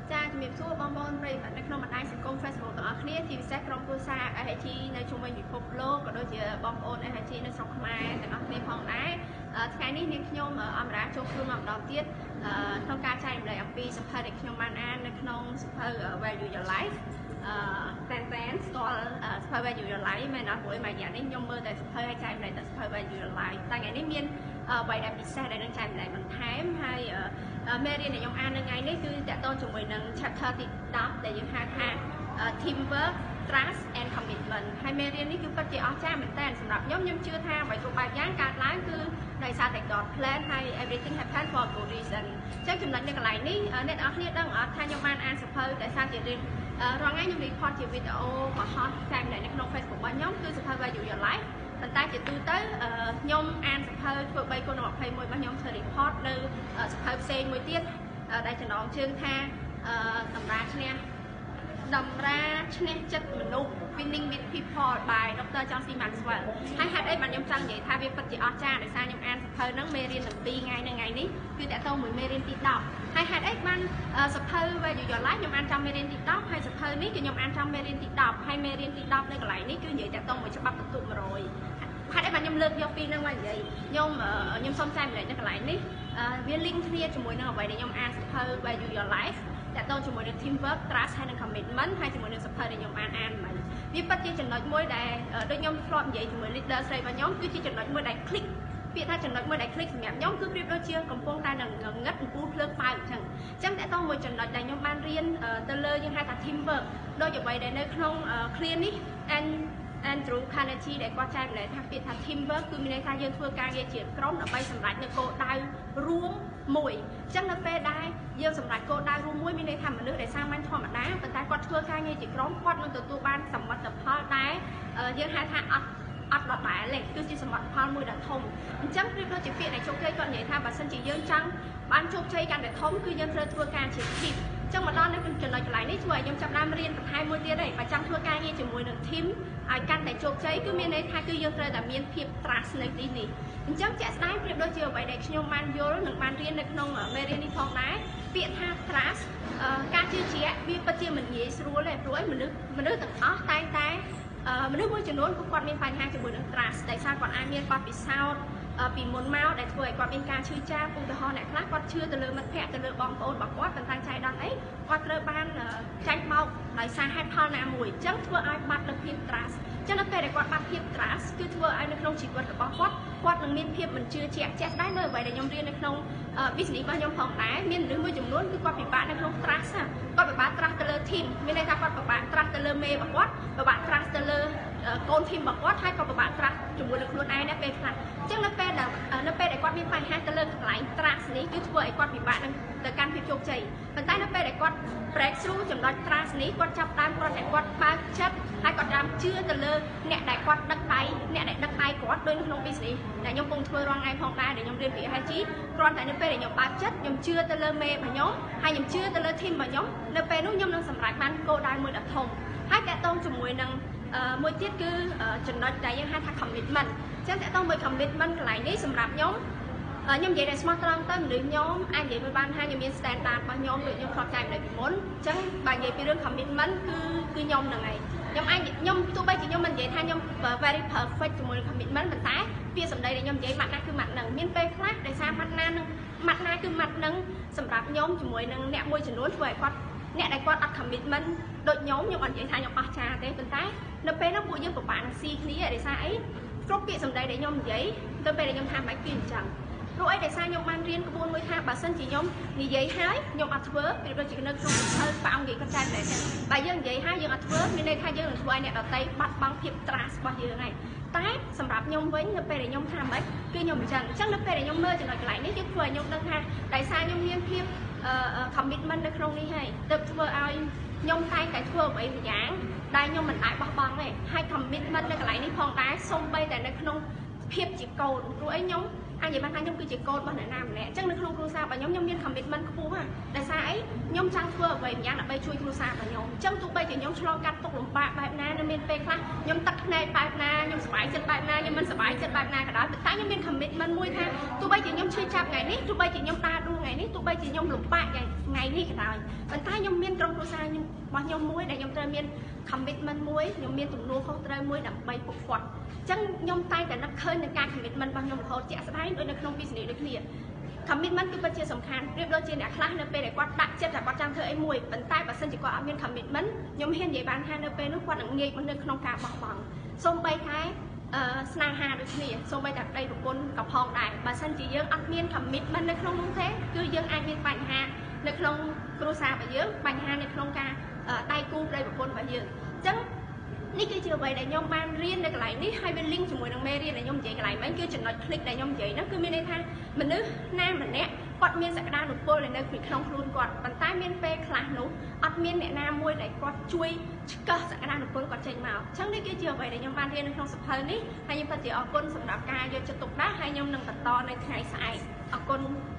ចាជំរាបសួរបងប្អូនប្រិយមិត្តនៅក្នុងបណ្ដាញសង្គម Facebook ទាំងអស់គ្នាជាពិសេសក្រុមគ្រួសារ AHG នៅជុំវិញពិភពលោកក៏ដូចជាបងប្អូន AHG នៅស្រុកខ្មែរទាំងអស់គ្នាផងដែរថ្ងៃនេះនាងខ្ញុំអមរាចូលខ្លួនមកម្ដងទៀតក្នុងការចែករំលែកអំពីសៀវភៅដែលខ្ញុំបានអាននៅក្នុងសៀវភៅ Value Your Life តែស្គាល់សៀវភៅ Value Your Life មែនអត់ព្រោះមួយរយៈនេះខ្ញុំមើលតែសៀវភៅហើយចែករំលែកតែសៀវភៅ Value Your Life តែថ្ងៃនេះមានអ្វីដែលពិសេសដែលនឹងចែករំលែកបន្ថែមហើយមេរៀនដែលខ្ញុំអាននៅថ្ងៃនេះគឺតកតងជាមួយនឹង chapter ទី10ដែលយើងហៅថា teamwork trust and commitment ហើយមេរៀននេះគឺពិតជាអស្ចារ្យមែនតើសម្រាប់ខ្ញុំជឿថាអ្វីគ្រប់បែបយ៉ាងកើតឡើងគឺដោយសារតែ God plan ហើយ everything happen for a good reason អញ្ចឹងចំណុចនៅកន្លែងនេះអ្នកនរគ្នាដឹងអត់ថាខ្ញុំបានអានសៀវភៅដោយសារជារៀនរាល់ថ្ងៃខ្ញុំ report ជាវីដេអូបង្ហោះចែករំលែកនៅក្នុង Facebook របស់ខ្ញុំគឺសៀវភៅ Value Your Life ប៉ុន្តែជាទូទៅខ្ញុំអានសៀវភៅធ្វើ3គុណ21របស់ខ្ញុំធ្វើ report នៅសៀវភៅផ្សេងមួយទៀតដែលចំណងជើងថាតម្រាឈ្នះចិត្តមនុស្ស Winning with People by Dr. John C. Maxwell ហើយហេតុអីបានខ្ញុំចង់និយាយថាវាពិតជាអស្ចារ្យដោយសារខ្ញុំអានសៀវភៅហ្នឹងមេរៀនទាំង2ថ្ងៃនៅថ្ងៃនេះគឺតកតងមួយមេរៀនទី10ហើយហេតុអីបានសៀវភៅ Value Your Life ខ្ញុំអានចំមេរៀនទី10ហើយសៀវភៅនេះគឺខ្ញុំអានចំមេរៀនទី10ហើយមេរៀនទី10នៅកន្លែងនេះគឺនិយាយតកតងមួយច្បាប់បន្ទុក100ហេតុអីបានខ្ញុំលើកយកពីហ្នឹងមកនិយាយខ្ញុំសូមចែករំលែកនៅកន្លែងនេះវា link គ្នាជាមួយនឹងអ្វីដែលខ្ញុំអានសៀវភៅ Value Your Life តកតងជាមួយនឹង teamwork trust ហើយនិង commitment ហើយជាមួយនឹងសៀវភៅដែលខ្ញុំអានមិញវាពិតជាចំណុចមួយដែលដូចខ្ញុំធ្លាប់និយាយជាមួយ leader ស្រីរបស់ខ្ញុំគឺជាចំណុចមួយដែល click ពាក្យថាចំណុចមួយដែល click សម្រាប់ខ្ញុំគឺប្រៀបដូចជាកំពុងតែនឹងងឹតអំពូលភ្លើងបើកអញ្ចឹងតកតងមួយចំណុចដែលខ្ញុំបានរៀនទៅលើយើងហៅថា teamwork ដូចអ្វីដែលនៅក្នុង clear នេះ Andrew Carnegie ដែលគាត់ចែករំលែកថាពាក្យថា teamwork គឺមានន័យថាយើងធ្វើការងារជាក្រុមដើម្បីសម្រេចនូវគោលដៅរួមមួយអញ្ចឹងនៅពេលដែលយើងសម្រេចគោលដៅរួមមួយមានន័យថាមនុស្សដែលសាមញ្ញធម្មតាប៉ុន្តែគាត់ធ្វើការងារជាក្រុមគាត់នឹងទទួលបានសមិទ្ធផលដែលយើងហៅថាអត់ដដែលទេគឺជាសមិទ្ធផលមួយដ៏ធំអញ្ចឹងប្រៀបដូចជាពាក្យដែលជោគជ័យគាត់និយាយថាបើសិនជាយើងចង់បានជោគជ័យកាន់តែធំគឺយើងត្រូវធ្វើការជា teamចឹងមកដល់នៅចំណុចកន្លែងនេះធ្វើឲ្យខ្ញុំចាប់ផ្ដើមរៀនបន្ថែមមួយទៀតហើយបើចង់ធ្វើការងារជាមួយនឹង team ឲ្យកាន់តែជោគជ័យគឺមានន័យថាគឺយើងត្រូវតែមានភាព trust នៅទីនេះអញ្ចឹងជាក់ស្ដែងប្រៀបដូចជាអ្វីដែលខ្ញុំបានយល់និងបានរៀននៅក្នុងមេរៀននេះផងដែរពាក្យថា trust ការជឿជាក់វាពិតជាមិនងាយស្រួលទេព្រោះមនុស្សទាំងអស់តែងតែមនុស្សមួយចំនួនគាត់មានបញ្ហាជាមួយនឹង trust ដោយសារគាត់អាចមានបទពិសោធន៍ពីមុនមកដែលធ្វើឲ្យគាត់មានការឈឺចាប់ឧទាហរណ៍អ្នកខ្លះគាត់ឈឺទៅលើមិត្តភ័ក្តិទៅលើបងប្អូនរបស់គាត់ប៉ុន្តែចៃដន្យអីគាត់ត្រូវបានចាញ់បោកដោយសារហេតុផលណាមួយអញ្ចឹងធ្វើឲ្យបាត់នូវភាព trust អញ្ចឹងនៅពេលដែលគាត់បាត់ភាព trust គឺធ្វើឲ្យនៅក្នុងជីវិតរបស់គាត់នឹងមានភាពមិនជឿជាក់ជាក់ស្ដែងនៅអ្វីដែលខ្ញុំរៀននៅក្នុង business របស់ខ្ញុំផងដែរមានមនុស្សមួយចំនួនគឺគាត់ពិបាកនៅក្នុង trust គាត់ពិបាក trust ទៅលើ team មានន័យថាគាត់ពិបាក trust ទៅលើមេរបស់គាត់ពិបាក trust ទៅលើកូន team របស់គាត់ហើយក៏ពិបាក trust ជាមួយនឹងខ្លួនឯងដែរពេលខ្លះអញ្ចឹងនៅពេលដែលគាត់មានបញ្ហាទៅលើកន្លែង trust នេះគឺធ្វើឲ្យគាត់ពិបាកនឹងទៅកាន់ភាពជោគជ័យប៉ុន្តែនៅពេលដែលគាត់ break through ចំណុច trust នេះគាត់ចាប់ផ្ដើមគាត់បើកចិត្តហើយគាត់ដើមជឿទៅលើអ្នកដែលគាត់ដឹកដៃអ្នកដែលដឹកដៃគាត់ដូចក្នុង business ដែលខ្ញុំកំពុងធ្វើរាល់ថ្ងៃផងដែរដែលខ្ញុំរៀនពី HG គ្រាន់តែនៅពេលដែលខ្ញុំបើកចិត្តខ្ញុំជឿទៅលើមេរបស់ខ្ញុំហើយខ្ញុំជឿទៅលើ team របស់ខ្ញុំនៅពេលនោះខ្ញុំនឹងសម្រេចបានគោលដៅមួយដ៏ធំហើយតកតងជាមួយនឹងមួយទៀតគឺចំណុចដែលយើងហៅថា commitment អញ្ចឹងតកតងមួយ commitment កន្លែងនេះសម្រាប់ខ្ញុំនិយាយដែលស្មោះត្រង់ទៅមនុស្សខ្ញុំអាចនិយាយមួយបានថាខ្ញុំមាន standard របស់ខ្ញុំដូចខ្ញុំធ្លាប់ចែករំលែកពីមុនអញ្ចឹងបើនិយាយពីរឿង commitment គឺខ្ញុំហ្នឹងហើយខ្ញុំទោះបីជាខ្ញុំមិននិយាយថាខ្ញុំ very perfect ជាមួយនឹង commitment ប៉ុន្តែពាក្យសម្ដីដែលខ្ញុំនិយាយម៉ាត់ណាគឺម៉ាត់ហ្នឹងមានពេលខ្លះដោយសារម៉ាត់ណាគឺម៉ាត់ហ្នឹងសម្រាប់ខ្ញុំជាមួយនឹងអ្នកមួយចំនួនធ្វើឲ្យគាត់អ្នកដែលគាត់អត់ commitment ដូចខ្ញុំអត់និយាយថាខ្ញុំអស់ចាទេប៉ុន្តែនៅពេលនោះពួកយើងពិបាកនឹងស៊ីគ្នាដោយសារអីគ្រប់ពាក្យសម្ដីដែលខ្ញុំនិយាយទៅពេលដែលខ្ញុំថាមិនគឺអញ្ចឹងព្រោះអីដោយសារខ្ញុំបានរៀនក្បួនមួយថាបើសិនជាខ្ញុំនិយាយហើយខ្ញុំអត់ធ្វើប្រៀបដូចជានៅក្នុងសៀវភៅប៉ាអង្គនិយាយគាត់ចែកតែបើយើងនិយាយហើយយើងអត់ធ្វើមានន័យថាយើងនឹងធ្វើឲ្យអ្នកដទៃបាត់បង់ភាព trust របស់យើងហើយតែសម្រាប់ខ្ញុំវិញនៅពេលដែលខ្ញុំថាម៉េចគឺខ្ញុំអញ្ចឹងនៅពេលដែលខ្ញុំមើលចំណុចកន្លែងនេះគឺធ្វើឲ្យខ្ញុំដឹងថាដោយសារខ្ញុំមានភាពcommitment នៅក្នុងនេះហើយទើបធ្វើឲ្យខ្ញុំតែងតែធ្វើអ្វីមួយយ៉ាងដែលខ្ញុំមិនអាចបោះបង់ទេហើយ commitment នៅកន្លែងនេះផងដែរសូម្បីតែនៅក្នុងភាពជាកូនព្រោះអីខ្ញុំអាចនិយាយបានថាខ្ញុំគឺជាកូនរបស់អ្នកណាម្នាក់អញ្ចឹងនៅក្នុងគ្រួសាររបស់ខ្ញុំមាន commitment ខ្ពស់ណាស់ដោយសារអីខ្ញុំចង់ធ្វើអ្វីម្យ៉ាងដើម្បីជួយគ្រួសាររបស់ខ្ញុំអញ្ចឹងទោះបីជាខ្ញុំឆ្លងកាត់ទុក្ខលំបាកបែបណានៅមានពេលខ្លះខ្ញុំទឹកភ្នែកបែបណាខ្ញុំសប្បាយចិត្តបែបណាខ្ញុំមិនសប្បាយចិត្តបែបណាក៏ដោយតែខ្ញុំមាន commitment មួយថាទោះបីជាខ្ញុំឈឺចាប់ថ្ងៃនេះទោះបីជាខ្ញុំដើរដួល ngày ní tụi bay chỉ nhom lục bại ngày ní cái nào vẫn tay nhom miên trong process nhưng bao nhom muối để nhom trời miên commitment muối nhom miên tụm nuôi không trời muối đậm bay phục quật chẳng nhom tay để nó khơi nhữngการ commitment bao nhom họ chẹt sai đôi nó không business đôi kia commitment គឺពិតជាសំខាន់ប្រៀបដូចជាអ្នកខ្លះនៅពេលដែលគាត់ដាក់ចិត្តថាគាត់ចង់ធ្វើអីមួយប៉ុន្តែបើសិនជាគាត់អត់មាន commitment ខ្ញុំហ៊ាននិយាយបានថានៅពេលនោះគាត់នឹងងាយនៅក្នុងការបោះបង់សូម្បីតែស្នេហាដូចគ្នាសូម្បីតែប្តីប្រពន្ធក៏ផងដែរបើសិនជាយើងអត់មាន commitment នៅក្នុងនោះទេគឺយើងអាចមានបញ្ហានៅក្នុងគ្រួសាររបស់យើងបញ្ហានៅក្នុងការដៃគូប្តីប្រពន្ធរបស់យើងអញ្ចឹងនេះគឺជាអ្វីដែលខ្ញុំបានរៀននៅកន្លែងនេះហើយវា link ជាមួយនឹងមេរៀនដែលខ្ញុំនិយាយកន្លែងហ្នឹងគឺចំណុច click ដែលខ្ញុំនិយាយហ្នឹងគឺមានន័យថាមនុស្សណាម្នាក់គាត់មានសក្តានុពលនៅក្នុងខ្លួនគាត់ប៉ុន្តែមានពេលខ្លះនោះអត់មានអ្នកណាមួយដែលគាត់ជួយឆ្កឹះសក្តានុពលគាត់ចេញមកអញ្ចឹងនេះគឺជាអ្វីដែលខ្ញុំបានរៀននៅក្នុងសភៅនេះហើយខ្ញុំពិតជាអរគុណសម្រាប់ការយកចិត្តទុកដាក់ហើយខ្ញុំនឹងបន្តនៅថ្ងៃស្អែកអរគុណ